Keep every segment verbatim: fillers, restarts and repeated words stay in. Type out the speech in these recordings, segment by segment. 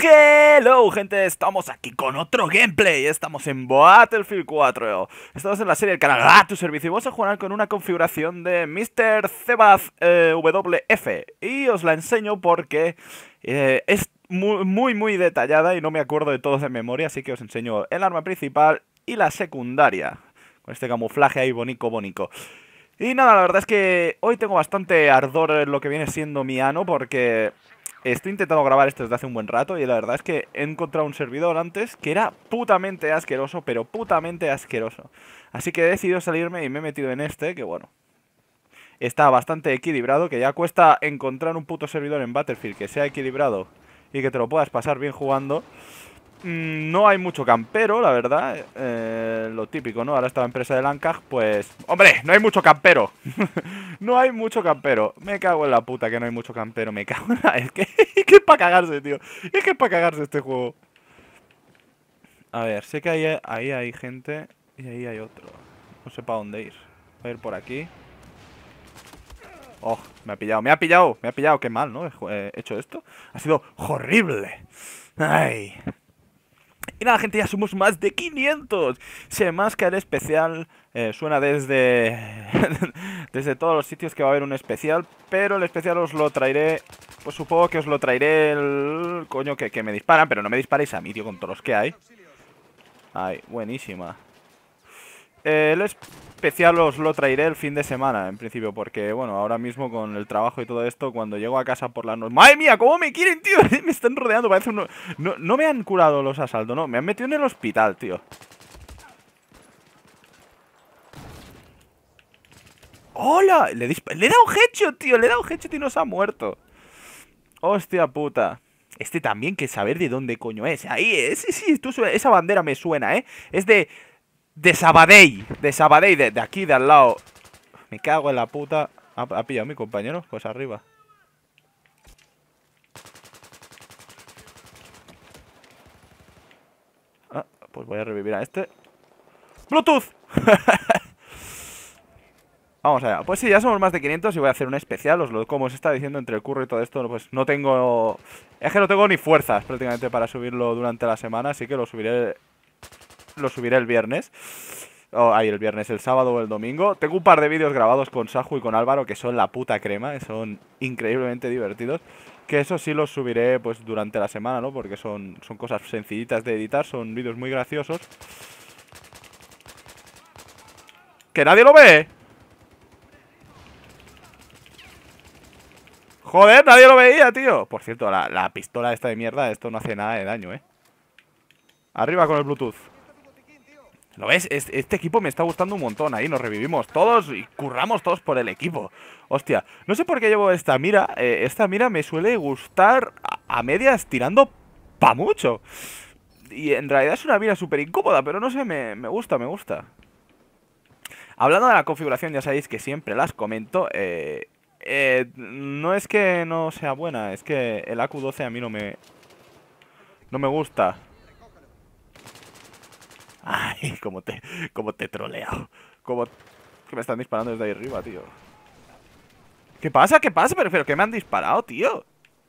Hello gente, estamos aquí con otro gameplay. Estamos en Battlefield cuatro. Estamos en la serie del canal a tu servicio y vamos a jugar con una configuración de mister Zebaz eh, W F. Y os la enseño porque eh, es muy, muy muy detallada y no me acuerdo de todos de memoria. Así que os enseño el arma principal y la secundaria, con este camuflaje ahí bonico bonico. Y nada, la verdad es que hoy tengo bastante ardor en lo que viene siendo mi ano, porque estoy intentando grabar esto desde hace un buen rato y la verdad es que he encontrado un servidor antes que era putamente asqueroso, pero putamente asqueroso. Así que he decidido salirme y me he metido en este, que bueno, está bastante equilibrado, que ya cuesta encontrar un puto servidor en Battlefield que sea equilibrado y que te lo puedas pasar bien jugando. No hay mucho campero, la verdad, eh, lo típico, ¿no? Ahora está la empresa de Lancag, pues... ¡Hombre! ¡No hay mucho campero! No hay mucho campero. Me cago en la puta que no hay mucho campero, me cago en la... Es que es que es para cagarse, tío. Es que es para cagarse este juego. A ver, sé que ahí, ahí hay gente y ahí hay otro. No sé para dónde ir. Voy a ir por aquí. Oh, me ha pillado, me ha pillado, me ha pillado. Qué mal, ¿no? He hecho esto. Ha sido horrible. Ay... Y nada, gente, ya somos más de quinientos. Si además que el especial eh, suena desde desde todos los sitios que va a haber un especial. Pero el especial os lo traeré, pues supongo que os lo traeré el coño que, que me disparan. Pero no me disparéis a mí, tío, con todos los que hay. Ay, buenísima. eh, El especial os lo traeré el fin de semana, en principio. Porque, bueno, ahora mismo con el trabajo y todo esto, cuando llego a casa por la noche... ¡Madre mía! ¿Cómo me quieren, tío? Me están rodeando, parece uno... No, no me han curado los asaltos, no. Me han metido en el hospital, tío. ¡Hola! Le, le he dado headshot, tío. Le he dado headshot y no se ha muerto. Hostia puta. Este también, que saber de dónde coño es. Ahí, ese sí, esto suena, esa bandera me suena, ¿eh? Es de... De Sabadell. De Sabadell, de, de aquí, de al lado. Me cago en la puta. ¿Ha, ha pillado mi compañero? Pues arriba. Ah, pues voy a revivir a este. ¡Bluetooth! Vamos allá. Pues sí, ya somos más de quinientos y voy a hacer un especial. Os lo, como os está diciendo, entre el curro y todo esto, pues no tengo... Es que no tengo ni fuerzas prácticamente para subirlo durante la semana, así que lo subiré... Lo subiré el viernes. Oh, ahí el viernes, el sábado o el domingo. Tengo un par de vídeos grabados con Saju y con Álvaro que son la puta crema, son increíblemente divertidos. Que eso sí los subiré pues durante la semana, ¿no? Porque son, son cosas sencillitas de editar, son vídeos muy graciosos. ¡Que nadie lo ve! ¡Joder, nadie lo veía, tío! Por cierto, la, la pistola esta de mierda, esto no hace nada de daño, ¿eh? Arriba con el Bluetooth. ¿Lo ves? Este equipo me está gustando un montón. Ahí nos revivimos todos y curramos todos por el equipo. Hostia, no sé por qué llevo esta mira. eh, Esta mira me suele gustar a, a medias tirando pa' mucho. Y en realidad es una mira súper incómoda, pero no sé, me, me gusta, me gusta. Hablando de la configuración, ya sabéis que siempre las comento. eh, eh, No es que no sea buena, es que el A Q doce a mí no me... No me gusta. Ay, cómo te, cómo te he troleado. Como que me están disparando desde ahí arriba, tío. ¿Qué pasa? ¿Qué pasa? Pero, pero que me han disparado, tío.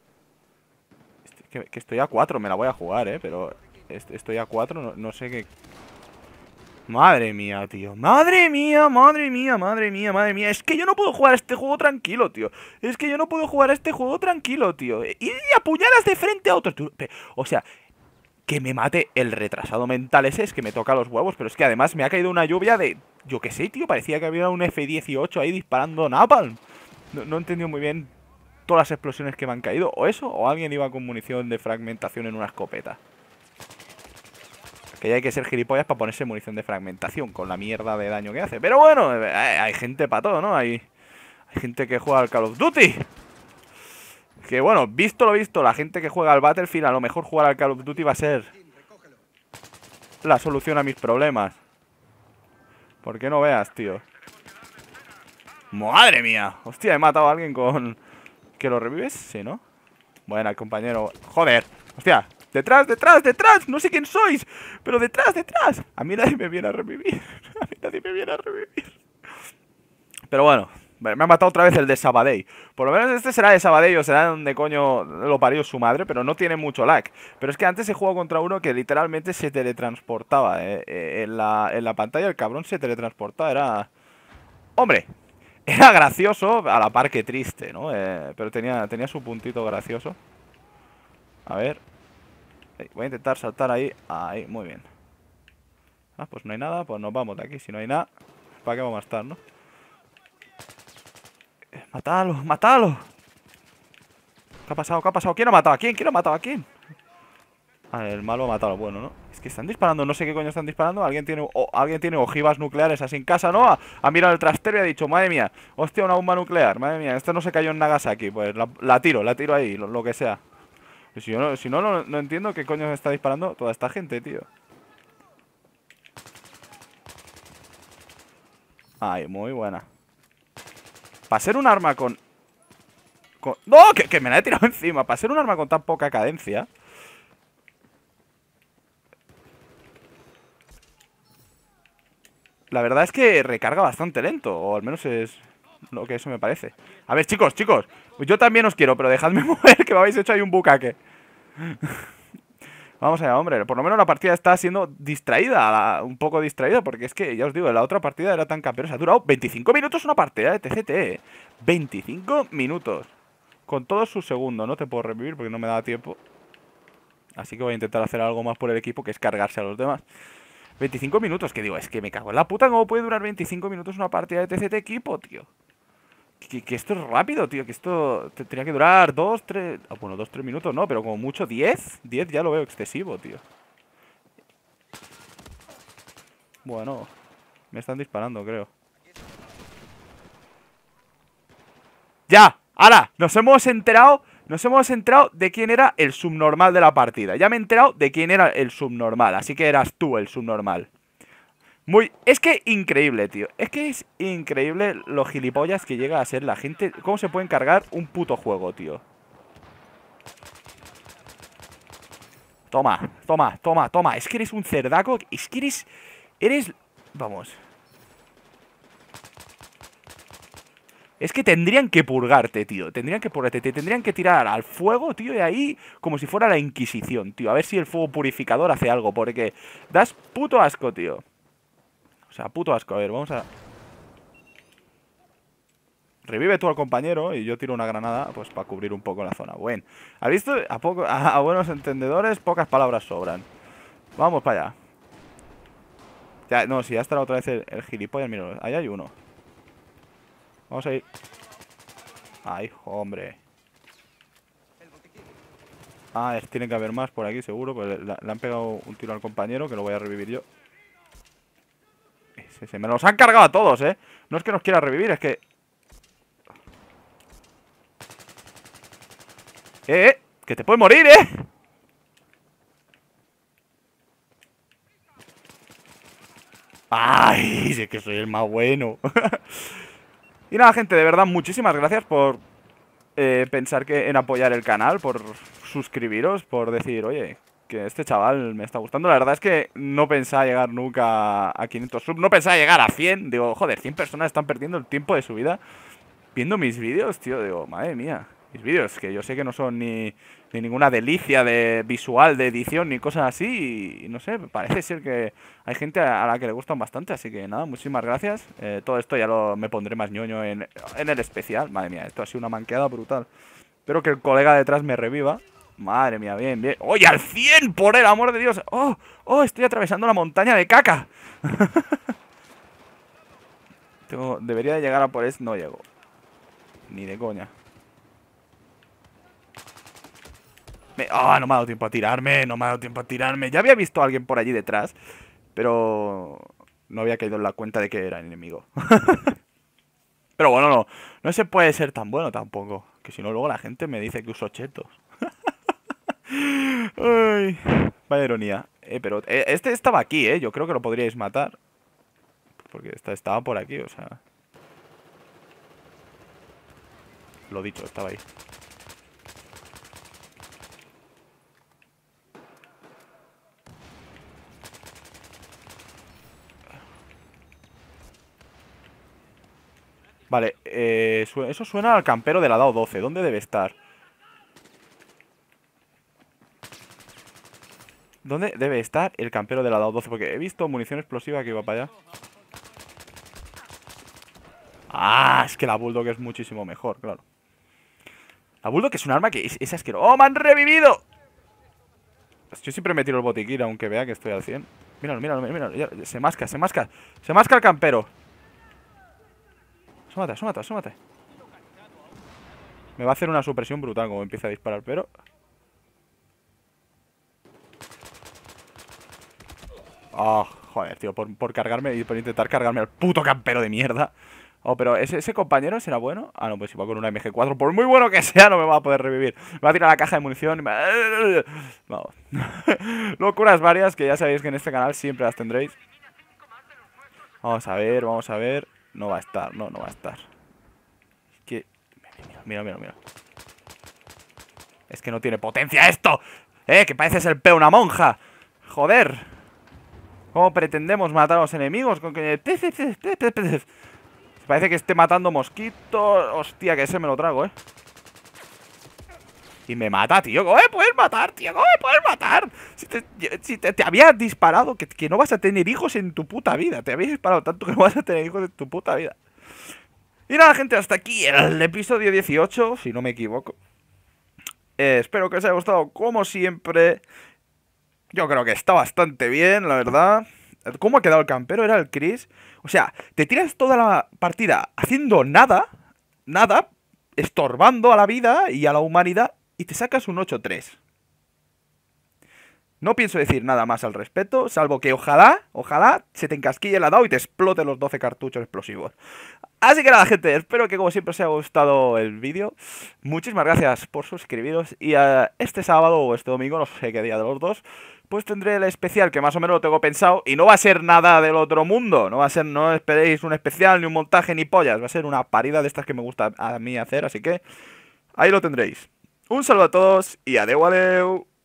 Que, que estoy a cuatro, me la voy a jugar, eh. Pero estoy a cuatro, no, no sé qué. Madre mía, tío. Madre mía, madre mía, madre mía, madre mía. Es que yo no puedo jugar a este juego tranquilo, tío. Es que yo no puedo jugar a este juego tranquilo, tío. Y, y apuñalas de frente a otro. O sea, que me mate el retrasado mental ese, es que me toca los huevos. Pero es que además me ha caído una lluvia de... Yo qué sé, tío, parecía que había un F dieciocho ahí disparando napalm. No, no he entendido muy bien todas las explosiones que me han caído. O eso, o alguien iba con munición de fragmentación en una escopeta. Que ya hay que ser gilipollas para ponerse munición de fragmentación con la mierda de daño que hace. Pero bueno, hay, hay gente para todo, ¿no? Hay, hay gente que juega al Call of Duty. Que bueno, visto lo visto, la gente que juega al Battlefield, a lo mejor jugar al Call of Duty va a ser la solución a mis problemas. ¿Por qué no veas, tío? ¡Madre mía! Hostia, he matado a alguien con... ¿Que lo revives? Sí, ¿no? Buena, compañero. ¡Joder! ¡Hostia! ¡Detrás, detrás, detrás! No sé quién sois, pero detrás, detrás. A mí nadie me viene a revivir. A mí nadie me viene a revivir. Pero bueno, Me ha matado otra vez el de Sabadell. Por lo menos este será de Sabadell o será donde coño lo parió su madre, pero no tiene mucho lag. Pero es que antes he jugado contra uno que literalmente se teletransportaba. Eh. Eh, en, la, en la pantalla el cabrón se teletransportaba. Era... ¡Hombre! Era gracioso, a la par que triste, ¿no? Eh, pero tenía, tenía su puntito gracioso. A ver. Voy a intentar saltar ahí. Ahí, muy bien. Ah, pues no hay nada, pues nos vamos de aquí. Si no hay nada, ¿para qué vamos a estar, no? Eh, ¡Matalo, matalo! ¿Qué ha pasado? ¿Qué ha pasado? ¿Quién ha matado a quién? ¿Quién ha matado a quién? Ah, el malo ha matado al bueno, ¿no? Es que están disparando, no sé qué coño están disparando. Alguien tiene, o, alguien tiene ojivas nucleares así en casa, ¿no? Ha, ha mirado el trastero y ha dicho, madre mía, hostia, una bomba nuclear, madre mía, esto no se cayó en Nagasaki. Pues la, la tiro, la tiro ahí, lo, lo que sea. Si, yo no, si no, no, no entiendo qué coño está disparando toda esta gente, tío. Ay, muy buena. Para ser un arma con... con... ¡No! Que, que me la he tirado encima. Para ser un arma con tan poca cadencia... La verdad es que recarga bastante lento. O al menos es lo que eso me parece. A ver, chicos, chicos. Yo también os quiero, pero dejadme mover, que me habéis hecho ahí un bucaque. Vamos allá, hombre. Por lo menos la partida está siendo distraída. la- Un poco distraída, porque es que, ya os digo, la otra partida era tan campeona. Ha durado veinticinco minutos una partida de T C T. ¿Eh? veinticinco minutos. Con todos sus segundos. No te puedo revivir porque no me da tiempo. Así que voy a intentar hacer algo más por el equipo, que es cargarse a los demás. veinticinco minutos, que digo, es que me cago en la puta. ¿Cómo puede durar veinticinco minutos una partida de T C T equipo, tío? Que, que esto es rápido, tío. Que esto tendría que durar dos, tres... ah, bueno, dos, tres minutos, no, pero como mucho diez. diez ya lo veo excesivo, tío. Bueno, me están disparando, creo. ¡Ya! ¡Hala! Nos hemos enterado... Nos hemos enterado de quién era el subnormal de la partida. Ya me he enterado de quién era el subnormal. Así que eras tú el subnormal. Muy... Es que increíble, tío. Es que es increíble lo gilipollas que llega a ser la gente. ¿Cómo se puede encargar un puto juego, tío? Toma, toma, toma, toma. Es que eres un cerdaco. Es que eres... Eres... Vamos. Es que tendrían que purgarte, tío. Tendrían que purgarte. Te tendrían que tirar al fuego, tío, y ahí como si fuera la Inquisición, tío. A ver si el fuego purificador hace algo, porque das puto asco, tío. O sea, puto asco. A ver, vamos a... Revive tú al compañero y yo tiro una granada, pues para cubrir un poco la zona. Bueno, ¿has visto? A, poco, a, a buenos entendedores, pocas palabras sobran. Vamos para allá. Ya, no, si ya estará otra vez el, el gilipollas. Mira, ahí hay uno. Vamos a ir. Ay, hombre. Ah, es- tiene que haber más por aquí, seguro. Pues le, le han pegado un tiro al compañero, que lo voy a revivir yo. Se, se me los han cargado a todos, ¿eh? No es que nos quiera revivir, es que... ¡Eh, eh! ¡Que te puedes morir, eh! ¡Ay! Sí que soy el más bueno. Y nada, gente, de verdad, muchísimas gracias por eh, pensar que en apoyar el canal, por suscribiros, por decir, oye, que este chaval me está gustando. La verdad es que no pensaba llegar nunca a quinientos subs, no pensaba llegar a cien. Digo, joder, cien personas están perdiendo el tiempo de su vida viendo mis vídeos, tío. Digo, madre mía, mis vídeos, que yo sé que no son ni, ni ninguna delicia de visual, de edición, ni cosas así. Y no sé, parece ser que hay gente a la que le gustan bastante. Así que nada, muchísimas gracias. Eh, todo esto ya lo me pondré más ñoño en, en el especial. Madre mía, esto ha sido una manqueada brutal. Espero que el colega detrás me reviva. Madre mía, bien, bien. ¡Oye, al cien! ¡Por el amor de Dios! ¡Oh! ¡Oh! Estoy atravesando la montaña de caca. Tengo, debería de llegar a por eso. No llego. Ni de coña. Me... ¡Ah! No me ha dado tiempo a tirarme. No me ha dado tiempo a tirarme. Ya había visto a alguien por allí detrás. Pero... no había caído en la cuenta de que era enemigo. Pero bueno, no. No se puede ser tan bueno tampoco. Que si no, luego la gente me dice que uso chetos. Ay, vaya ironía. Eh, pero eh, este estaba aquí, ¿eh? Yo creo que lo podríais matar. Porque esta- estaba por aquí, o sea... Lo dicho, estaba ahí. Vale, eh, su eso suena al campero de la DAO doce. ¿Dónde debe estar? ¿Dónde debe estar el campero de la DAO doce? Porque he visto munición explosiva que iba para allá. Ah, es que la Bulldog es muchísimo mejor, claro. La Bulldog es un arma que es, es asqueroso. ¡Oh, me han revivido! Yo siempre me tiro el botiquín, aunque vea que estoy al cien. Míralo, míralo, míralo. Ya, se masca, se masca. Se masca el campero. Asómate, asómate, asómate. Me va a hacer una supresión brutal como empieza a disparar, pero... Oh, joder, tío, por, por cargarme y por intentar cargarme al puto campero de mierda. Oh, pero ¿ese, ese compañero será bueno? Ah, no, pues si va con una M G cuatro, por muy bueno que sea, no me va a poder revivir. Me va a tirar la caja de munición y me... Vamos. Locuras varias que ya sabéis que en este canal siempre las tendréis. Vamos a ver, vamos a ver. No va a estar, no, no va a estar. Es que... Mira, mira, mira. Es que no tiene potencia esto. Eh, que pareces el peo una monja. Joder. ¿Cómo pretendemos matar a los enemigos? Con que... Parece que esté matando mosquitos. Hostia, que ese me lo trago, eh. Y me mata, tío. ¿Cómo me puedes matar, tío? ¿Cómo me puedes matar? Si te, si te, te había disparado que, que no vas a tener hijos en tu puta vida. Te había disparado tanto que no vas a tener hijos en tu puta vida. Y nada, gente, hasta aquí el episodio dieciocho, si no me equivoco. Eh, espero que os haya gustado como siempre. Yo creo que está bastante bien, la verdad. ¿Cómo ha quedado el campero? Era el Chris. O sea, te tiras toda la partida haciendo nada, nada, estorbando a la vida y a la humanidad, y te sacas un ocho tres. No pienso decir nada más al respecto, salvo que ojalá, ojalá se te encasquille la DAO y te explote los doce cartuchos explosivos. Así que nada, gente, espero que como siempre os haya gustado el vídeo. Muchísimas gracias por suscribiros. Y uh, este sábado o este domingo, no sé qué día de los dos, pues tendré el especial que más o menos lo tengo pensado. Y no va a ser nada del otro mundo. No va a ser, no esperéis un especial, ni un montaje, ni pollas. Va a ser una parida de estas que me gusta a mí hacer. Así que ahí lo tendréis. Un saludo a todos y adeu adeu.